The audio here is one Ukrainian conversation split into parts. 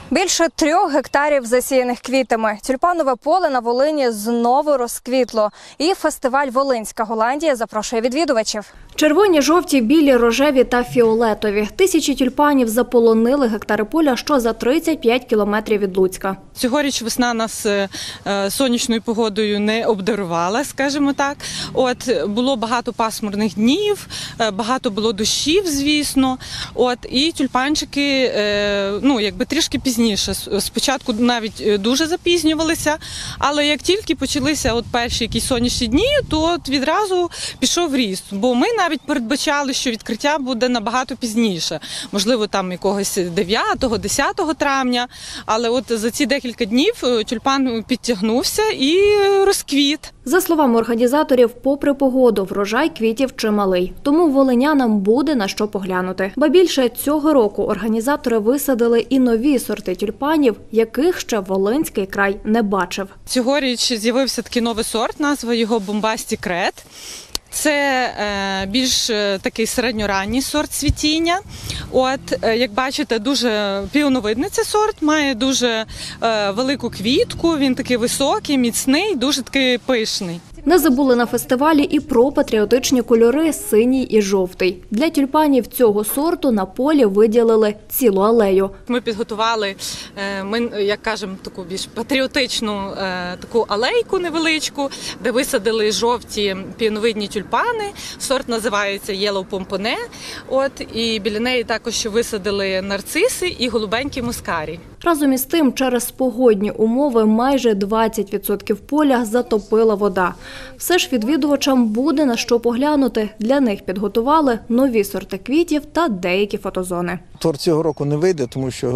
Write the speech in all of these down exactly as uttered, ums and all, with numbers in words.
Більше трьох гектарів засіяних квітами. Тюльпанове поле на Волині знову розквітло. І фестиваль «Волинська Голландія» запрошує відвідувачів. Червоні, жовті, білі, рожеві та фіолетові. Тисячі тюльпанів заполонили гектари поля, що за тридцять п'ять кілометрів від Луцька. Цьогоріч весна нас сонячною погодою не обдарувала, скажімо так. От, було багато пасмурних днів, багато було дощів, звісно. От, і тюльпанчики, ну, якби трішки пізніше. Спочатку навіть дуже запізнювалися, але як тільки почалися от перші якісь сонячні дні, то от відразу пішов ріст. Бо ми навіть передбачали, що відкриття буде набагато пізніше. Можливо, там якогось дев'ятого-десятого травня, але от за ці декілька днів тюльпан підтягнувся і розквіт. За словами організаторів, попри погоду, врожай квітів чималий. Тому волинянам буде на що поглянути. Ба більше, цього року організатори висадили і нові сорти тюльпанів, яких ще Волинський край не бачив. Цьогоріч з'явився такий новий сорт, назва його «Бомбастік Ред». Це більш такий середньоранній сорт цвітіння. От, як бачите, дуже піоновидний цей сорт, має дуже велику квітку, він такий високий, міцний, дуже такий пишний. Не забули на фестивалі і про патріотичні кольори – синій і жовтий. Для тюльпанів цього сорту на полі виділили цілу алею. Ми підготували, ми, як кажемо, таку більш патріотичну таку алейку невеличку, де висадили жовті піоновидні тюльпани. Сорт називається Yellow Pomponnet. От, і біля неї також висадили нарциси і голубенький мускарій. Разом із тим, через погодні умови майже двадцять відсотків поля затопила вода. Все ж відвідувачам буде на що поглянути. Для них підготували нові сорти квітів та деякі фотозони. Торт цього року не вийде, тому що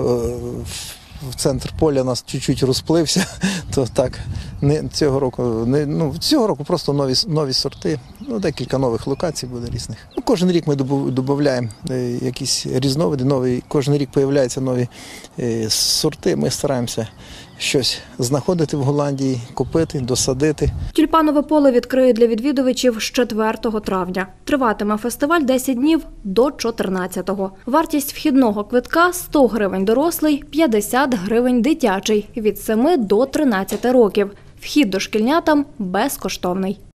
в центр поля нас чуть-чуть розплився, то так, не, цього року, не, ну, цього року просто нові, нові сорти, ну, декілька нових локацій буде різних. Ну, кожен рік ми додаємо якісь різновиди, нові, кожен рік з'являються нові е, сорти, ми стараємося щось знаходити в Голландії, купити, досадити. Тюльпанове поле відкриють для відвідувачів з четвертого травня. Триватиме фестиваль десять днів до чотирнадцятого. Вартість вхідного квитка – сто гривень дорослий, п'ятдесят гривень дитячий, від семи до тринадцяти років. Вхід дошкільнятам безкоштовний.